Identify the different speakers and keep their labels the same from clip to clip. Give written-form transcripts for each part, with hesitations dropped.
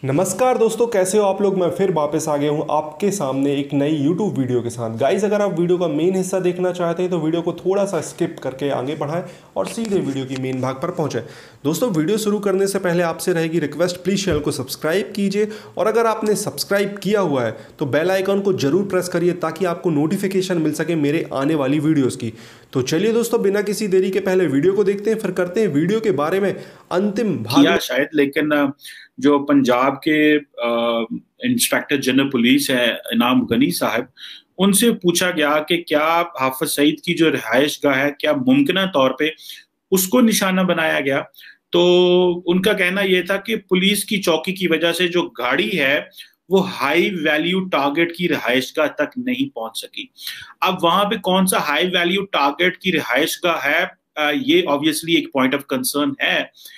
Speaker 1: नमस्कार दोस्तों, कैसे हो आप लोग। मैं फिर वापस आ गया हूँ आपके सामने एक नई YouTube वीडियो के साथ। गाइस, अगर आप वीडियो का मेन हिस्सा देखना चाहते हैं तो वीडियो को थोड़ा सा स्किप करके आगे बढ़ाएं और सीधे वीडियो की मेन भाग पर पहुंचे। दोस्तों, वीडियो शुरू करने से पहले आपसे रहेगी रिक्वेस्ट, प्लीज़ चैनल को सब्सक्राइब कीजिए और अगर आपने सब्सक्राइब किया हुआ है तो बेल आइकन को जरूर प्रेस करिए ताकि आपको नोटिफिकेशन मिल सके मेरे आने वाली वीडियोज़ की। तो चलिए दोस्तों, बिना किसी देरी के पहले वीडियो को देखते हैं, फिर करते हैं वीडियो के बारे में अंतिम भाग
Speaker 2: किया शायद, लेकिन जो पंजाब के इंस्पेक्टर जनरल पुलिस है इनाम गनी साहब, उनसे पूछा गया कि क्या हाफिज सईद की जो रिहाइश गाह है क्या मुमकिन तौर पे उसको निशाना बनाया गया। तो उनका कहना यह था कि पुलिस की चौकी की वजह से जो गाड़ी है वो हाई वैल्यू टारगेट की रिहाइशगाह तक नहीं पहुंच सकी। अब वहां पे कौन सा हाई वैल्यू टारगेट की रिहाइशगाह है, ये ऑब्वियसली एक पॉइंट ऑफ कंसर्न है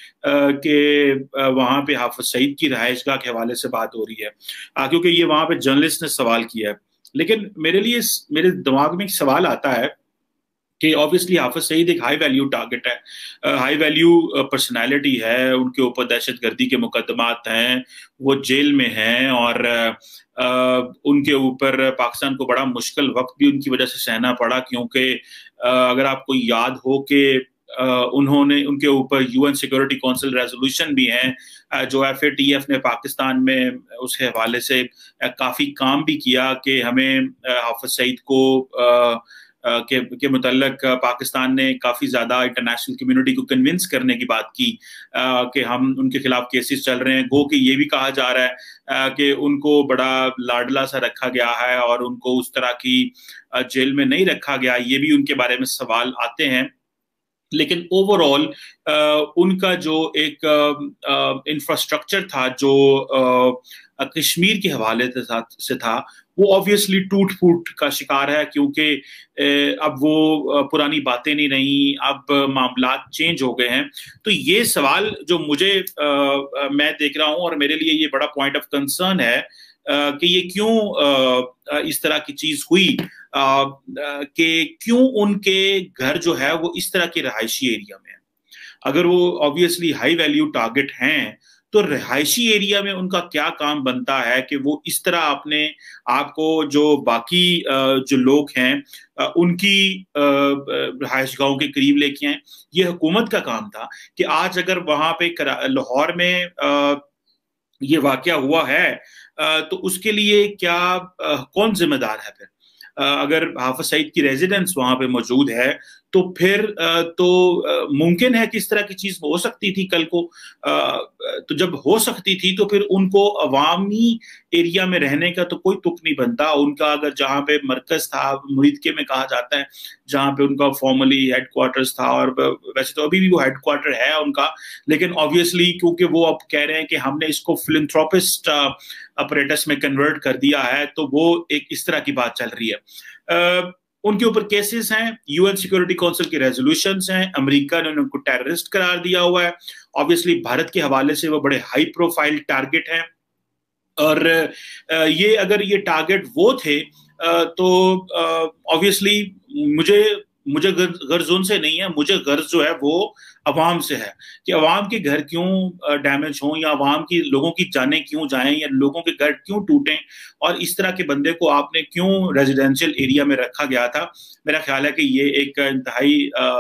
Speaker 2: कि वहां पे हाफिज सईद की रिहाइशगाह के हवाले से बात हो रही है, क्योंकि ये वहां पे जर्नलिस्ट ने सवाल किया है। लेकिन मेरे दिमाग में एक सवाल आता है कि ऑब्वियसली हाफिज सईद एक हाई वैल्यू टारगेट है, हाई वैल्यू पर्सनालिटी है, उनके ऊपर दहशतगर्दी के मुकदमात हैं, वो जेल में हैं और उनके ऊपर पाकिस्तान को बड़ा मुश्किल वक्त भी उनकी वजह से सहना पड़ा, क्योंकि अगर आपको याद हो कि उन्होंने उनके ऊपर यूएन सिक्योरिटी काउंसिल रेजोल्यूशन भी हैं, जो एफएटीएफ ने पाकिस्तान में उसके हवाले से काफी काम भी किया कि हमें हाफिज सईद को के मुतल्लक पाकिस्तान ने काफी ज्यादा इंटरनेशनल कम्युनिटी को कन्विंस करने की बात की कि हम उनके खिलाफ केसेस चल रहे हैं। गो कि ये भी कहा जा रहा है कि उनको बड़ा लाडला सा रखा गया है और उनको उस तरह की जेल में नहीं रखा गया, ये भी उनके बारे में सवाल आते हैं। लेकिन ओवरऑल उनका जो एक इंफ्रास्ट्रक्चर था जो कश्मीर के हवाले से था, वो ऑब्वियसली टूट फूट का शिकार है, क्योंकि अब वो पुरानी बातें नहीं रही, अब मामला चेंज हो गए हैं। तो ये सवाल जो मैं देख रहा हूं और मेरे लिए ये बड़ा पॉइंट ऑफ कंसर्न है कि ये क्यों इस तरह की चीज हुई, कि क्यों उनके घर जो है वो इस तरह के रहायशी एरिया में है। अगर वो ऑब्वियसली हाई वैल्यू टारगेट हैं तो रिहायशी एरिया में उनका क्या काम बनता है कि वो इस तरह अपने आपको जो बाकी जो लोग हैं उनकी रिहायशगाहों के करीब लेके आए। ये हुकूमत का काम था कि आज अगर वहां पे लाहौर में ये वाकया हुआ है तो उसके लिए क्या कौन जिम्मेदार है फिर। अगर हाफिज सईद की रेजिडेंस वहां पे मौजूद है तो फिर मुमकिन है कि इस तरह की चीज हो सकती थी कल को। तो जब हो सकती थी तो फिर उनको अवामी एरिया में रहने का तो कोई तुक नहीं बनता। उनका अगर जहां पे मरकज था, मुरीदके में कहा जाता है, जहां पे उनका फॉर्मली हेडक्वार्टर्स था, और वैसे तो अभी भी वो हेडक्वार्टर है उनका, लेकिन ऑब्वियसली क्योंकि वो अब कह रहे हैं कि हमने इसको फिलैंथ्रोपिस्ट अपरेटस में कन्वर्ट कर दिया है, तो वो एक इस तरह की बात चल रही है। उनके ऊपर केसेस हैं, यूएन सिक्योरिटी काउंसिल के रेजोल्यूशंस हैं, अमेरिका ने उनको टेररिस्ट करार दिया हुआ है। ऑब्वियसली भारत के हवाले से वो बड़े हाई प्रोफाइल टारगेट हैं। और ये अगर ये टारगेट वो थे तो ऑब्वियसली मुझे मुझे गर्ज उनसे नहीं है, मुझे गर्ज जो है वो अवाम से है कि अवाम के घर क्यों डैमेज हों, या अवाम की लोगों की जानें क्यों जाएं, या लोगों के घर क्यों टूटें, और इस तरह के बंदे को आपने क्यों रेजिडेंशियल एरिया में रखा गया था। मेरा ख्याल है कि ये एक इंतहाई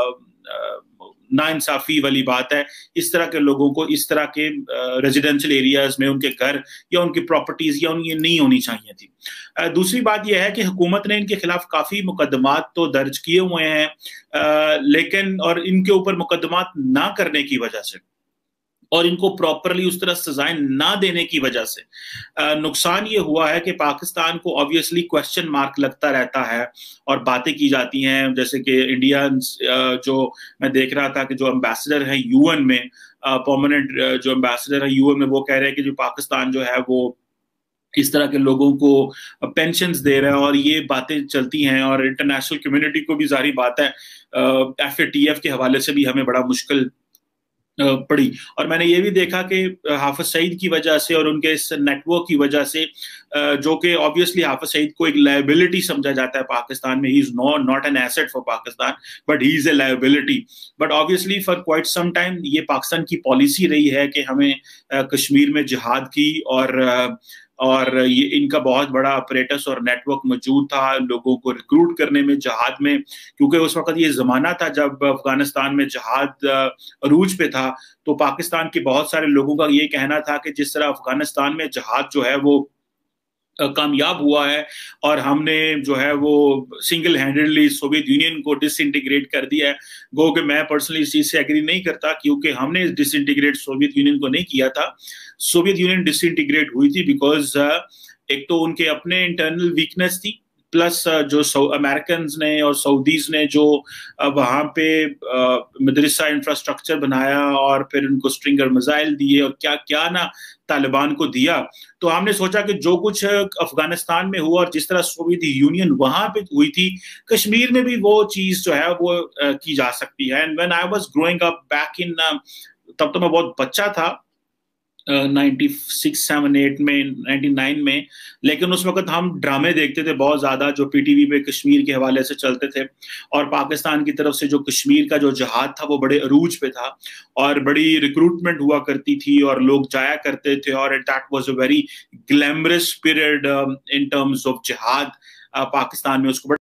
Speaker 2: नाइंसाफी वाली बात है। इस तरह के लोगों को इस तरह के रेजिडेंशियल एरियाज में उनके घर या उनकी प्रॉपर्टीज या उनकी नहीं होनी चाहिए थी। दूसरी बात यह है कि हुकूमत ने इनके खिलाफ काफी मुकदमात तो दर्ज किए हुए हैं, लेकिन और इनके ऊपर मुकदमात ना करने की वजह से और इनको प्रॉपरली उस तरह सजाएं ना देने की वजह से नुकसान ये हुआ है कि पाकिस्तान को ऑब्वियसली क्वेश्चन मार्क लगता रहता है और बातें की जाती हैं। जैसे कि इंडियंस जो मैं देख रहा था कि जो एम्बेसडर है यूएन में, परमानेंट जो एम्बेसडर है यूएन में, वो कह रहे हैं कि जो पाकिस्तान जो है वो इस तरह के लोगों को पेंशन्स दे रहा है, और ये बातें चलती हैं। और इंटरनेशनल कम्युनिटी को भी जारी बात है, एफएटीएफ के हवाले से भी हमें बड़ा मुश्किल पड़ी। और मैंने ये भी देखा कि हाफिज सईद की वजह से और उनके इस नेटवर्क की वजह से, जो कि ऑब्वियसली हाफिज सईद को एक लायबिलिटी समझा जाता है पाकिस्तान में, he is not an asset for Pakistan but he is a liability. But obviously for quite some time ये पाकिस्तान की पॉलिसी रही है कि हमें कश्मीर में जिहाद की और ये इनका बहुत बड़ा अपरेटस और नेटवर्क मौजूद था लोगों को रिक्रूट करने में जहाद में, क्योंकि उस वक्त ये जमाना था जब अफगानिस्तान में जहाद अरूज पे था। तो पाकिस्तान के बहुत सारे लोगों का ये कहना था कि जिस तरह अफगानिस्तान में जहाद जो है वो कामयाब हुआ है और हमने जो है वो सिंगल हैंडेडली सोवियत यूनियन को डिसइंटीग्रेट कर दिया है। गो कि मैं पर्सनली इस चीज से एग्री नहीं करता, क्योंकि हमने डिसइंटीग्रेट सोवियत यूनियन को नहीं किया था। सोवियत यूनियन डिसइंटीग्रेट हुई थी बिकॉज एक तो उनके अपने इंटरनल वीकनेस थी, प्लस जो अमेरिकन ने और सऊदीज ने जो वहां पे मदरसा इंफ्रास्ट्रक्चर बनाया और फिर उनको स्ट्रिंगर मिसाइल दिए और क्या क्या ना तालिबान को दिया। तो हमने सोचा कि जो कुछ अफगानिस्तान में हुआ और जिस तरह सोवियत यूनियन वहां पे हुई थी, कश्मीर में भी वो चीज जो है वो की जा सकती है। And when I was growing up back in, तब तो मैं बहुत बच्चा था, 96, 7, 8 में, 99 में, लेकिन उस वक्त हम ड्रामे देखते थे बहुत ज्यादा जो पीटीवी पे कश्मीर के हवाले से चलते थे, और पाकिस्तान की तरफ से जो कश्मीर का जो जहाद था वो बड़े अरूज पे था और बड़ी रिक्रूटमेंट हुआ करती थी और लोग जाया करते थे, और that was a very glamorous period in terms of जहाद पाकिस्तान में उसको।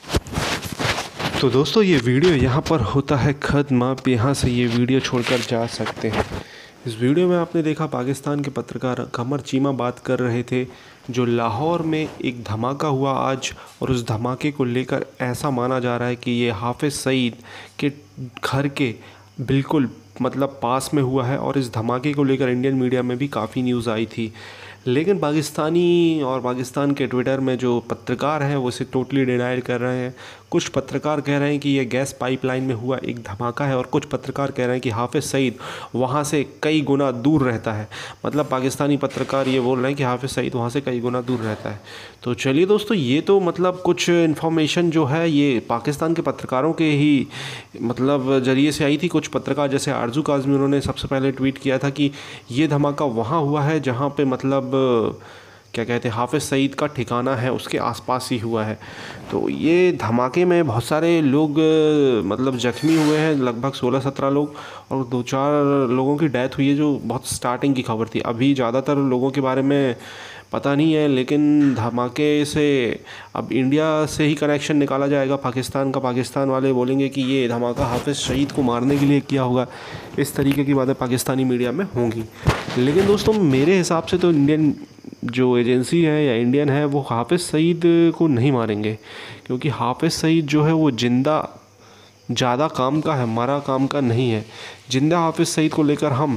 Speaker 1: तो दोस्तों ये वीडियो यहाँ पर होता है ख़त्म। आप यहाँ से ये वीडियो छोड़कर जा सकते हैं। इस वीडियो में आपने देखा पाकिस्तान के पत्रकार कमर चीमा बात कर रहे थे, जो लाहौर में एक धमाका हुआ आज, और उस धमाके को लेकर ऐसा माना जा रहा है कि ये हाफिज़ सईद के घर के बिल्कुल मतलब पास में हुआ है, और इस धमाके को लेकर इंडियन मीडिया में भी काफ़ी न्यूज़ आई थी। लेकिन पाकिस्तानी और पाकिस्तान के ट्विटर में जो पत्रकार हैं वो इसे टोटली डिनाइल कर रहे हैं। कुछ पत्रकार कह रहे हैं कि ये गैस पाइपलाइन में हुआ एक धमाका है, और कुछ पत्रकार कह रहे हैं कि हाफिज़ सईद वहाँ से कई गुना दूर रहता है। मतलब पाकिस्तानी पत्रकार ये बोल रहे हैं कि हाफिज़ सईद वहाँ से कई गुना दूर रहता है। तो चलिए दोस्तों, ये तो मतलब कुछ इन्फॉर्मेशन जो है ये पाकिस्तान के पत्रकारों के ही मतलब ज़रिए से आई थी। कुछ पत्रकार जैसे आरजू काज़मी, उन्होंने सबसे पहले ट्वीट किया था कि ये धमाका वहाँ हुआ है जहाँ पे मतलब क्या कहते हैं हाफिज़ सईद का ठिकाना है, उसके आसपास ही हुआ है। तो ये धमाके में बहुत सारे लोग मतलब ज़ख्मी हुए हैं, लगभग 16-17 लोग, और 2-4 लोगों की डेथ हुई है, जो बहुत स्टार्टिंग की खबर थी। अभी ज़्यादातर लोगों के बारे में पता नहीं है, लेकिन धमाके से अब इंडिया से ही कनेक्शन निकाला जाएगा पाकिस्तान का। पाकिस्तान वाले बोलेंगे कि ये धमाका हाफिज़ सईद को मारने के लिए किया होगा। इस तरीके की बातें पाकिस्तानी मीडिया में होंगी। लेकिन दोस्तों मेरे हिसाब से तो इंडियन जो एजेंसी है या इंडियन है वो हाफिज़ सईद को नहीं मारेंगे, क्योंकि हाफिज़ सईद जो है वो जिंदा ज़्यादा काम का है, मरा काम का नहीं है। जिंदा हाफिज़ सईद को लेकर हम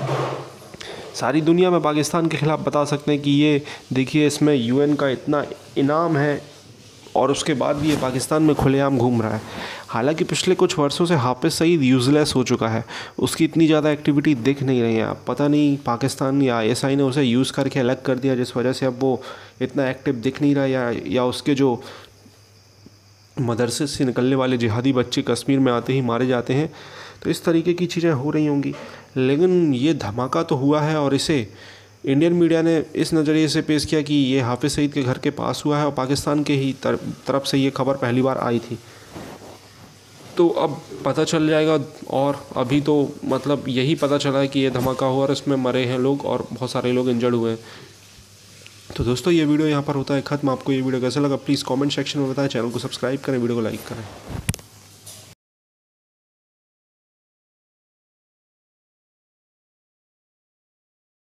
Speaker 1: सारी दुनिया में पाकिस्तान के ख़िलाफ़ बता सकते हैं कि ये देखिए इसमें यूएन का इतना इनाम है, और उसके बाद भी ये पाकिस्तान में खुलेआम घूम रहा है। हालांकि पिछले कुछ वर्षों से हाफिज़ सईद यूज़लेस हो चुका है, उसकी इतनी ज़्यादा एक्टिविटी दिख नहीं रही है। पता नहीं पाकिस्तान या आईएसआई ने उसे यूज़ करके अलग कर दिया, जिस वजह से अब वो इतना एक्टिव दिख नहीं रहा, या उसके जो मदरसे से निकलने वाले जिहादी बच्चे कश्मीर में आते ही मारे जाते हैं। तो इस तरीके की चीज़ें हो रही होंगी। लेकिन ये धमाका तो हुआ है, और इसे इंडियन मीडिया ने इस नज़रिए से पेश किया कि ये हाफिज़ सईद के घर के पास हुआ है, और पाकिस्तान के ही तरफ से ये खबर पहली बार आई थी। तो अब पता चल जाएगा, और अभी तो मतलब यही पता चला है कि ये धमाका हुआ और इसमें मरे हैं लोग और बहुत सारे लोग इंजर्ड हुए हैं। तो दोस्तों ये वीडियो यहाँ पर होता है ख़त्म। आपको ये वीडियो कैसा लगा प्लीज़ कमेंट सेक्शन में बताएं, चैनल को सब्सक्राइब करें, वीडियो को लाइक करें।